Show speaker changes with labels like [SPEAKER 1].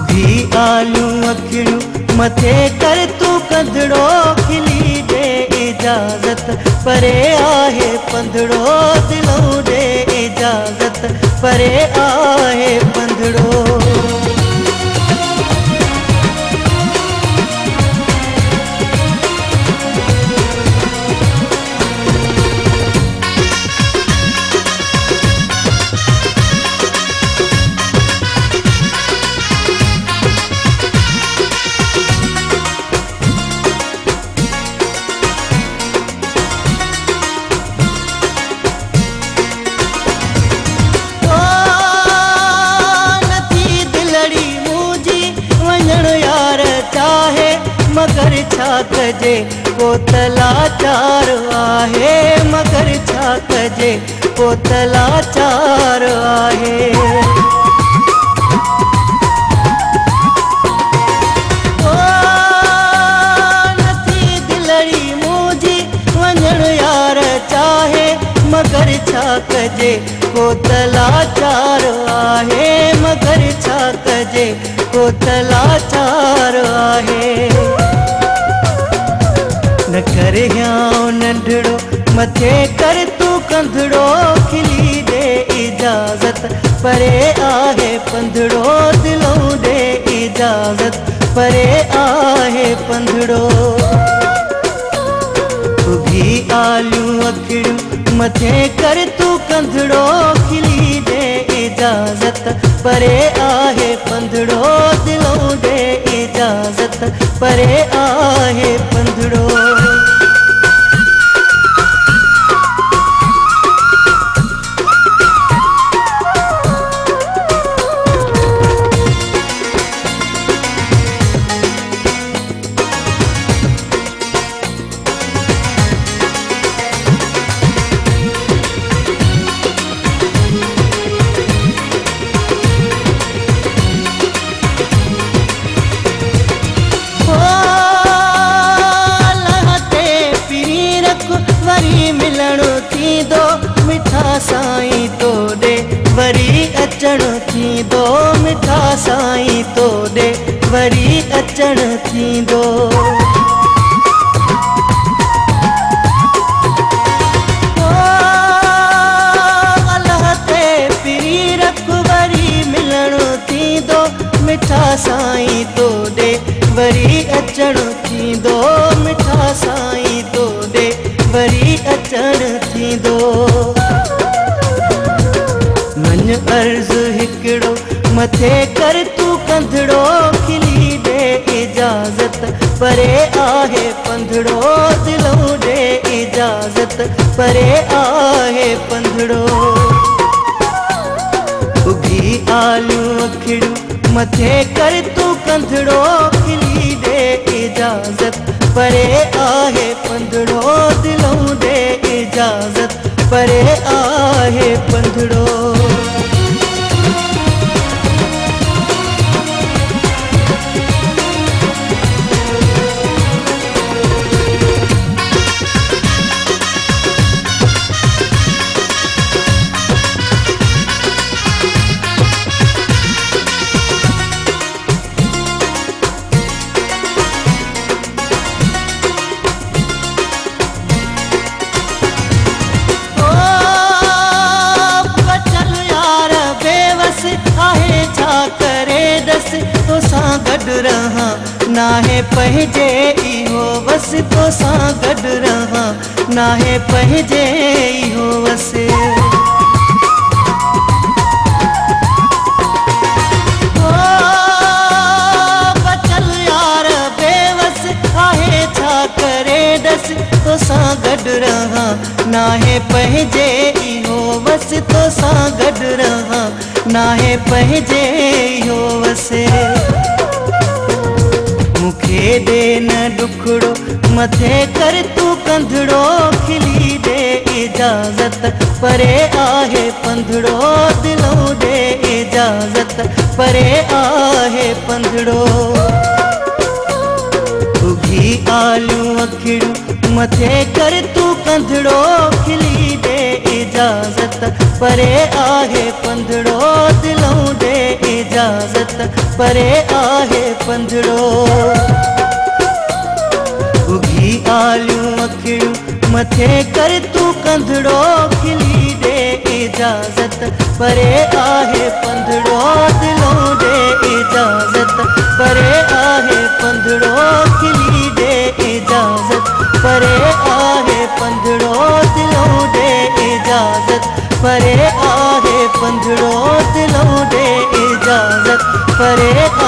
[SPEAKER 1] उगी आलू अखिड़ू मथे कर तू कंधड़ो खिली दे इजाजत परे आहे पंधड़ो दिलों दे इजाजत परे आहे पंधड़ो। मगर छा कजे कोतला चार आहे मगर छा कजे कोतला चार आहे। ओ नथी दिलड़ी मुंहिंजी वञण यार चाहे मगर छा कजे कोतला चार आहे मगर छा कजे कोतला चार आहे। न कर याओ नंढड़ो मथे कर तू कंधड़ो खिली दे इजाजत परे आहे पंधड़ो दिलों दे इजाजत परे आहे पंधड़ो। उगी आलू अखिड़ू मथे कर तू कंधड़ो खिली दे इजाजत परे आहे पंधड़ो दिलों दे इजाजत परे आहे पंधड़ो। मिठा साईं तो दे वरी अचण थींदो मिठा साईं तो दे वरी अचण थींदो। अल्लाह ते पीरी रख वरी मिलण थींदो मिठा साईं तो दे वरी अचण थींदो मिठा साईं तो दे वरी अचण थींदो। मन अर्ज़ हिकिड़ो मथे कर तू कंधड़ो खिली दे इजाजत परे आहे पंधड़ो दिलों दे इजाजत परे आहे पंधड़ो। उगी आलू अखिड़ू मथे कर तू कंधड़ो खिली दे इजाजत परे आहे पंधड़ो दिलों दे इजाजत परे आहे पंधड़ो। तो सां गॾु रहां नाहे पंहिंजे इहो वस तो सां गॾु रहां नाहे पंहिंजे इहो वस। बचल यार बेवस आहे छा करे डस तो सां गॾु रहां नाहे पंहिंजे इहो वस तो सां गॾु रहां नाहे पंहिंजे इहो वस। मुखे दे न डुखड़ो मथे कर तू कंधड़ो खिली दे इजाजत परे आहे पंधड़ो दिलों दे इजाजत परे आहे पंधड़ो। उगी आलू अखिड़ू मथे कर तू कंधड़ो खिली दे इजाजत परे आहे पंधड़ो दिलों दे इजाज़त परे आहे पंधड़ो। उगी आलियूं अखियूं मथे कर तू कंधड़ो, खिली दे इजाज़त परे आहे पंधड़ो, दिलों दे इजाज़त परे आहे पंधड़ो, खिली दे इजाज़त परे आहे पंधड़ो, दिलों दे इजाज़त परे आहे पंधड़ो, दिलों दे इजाज़त परे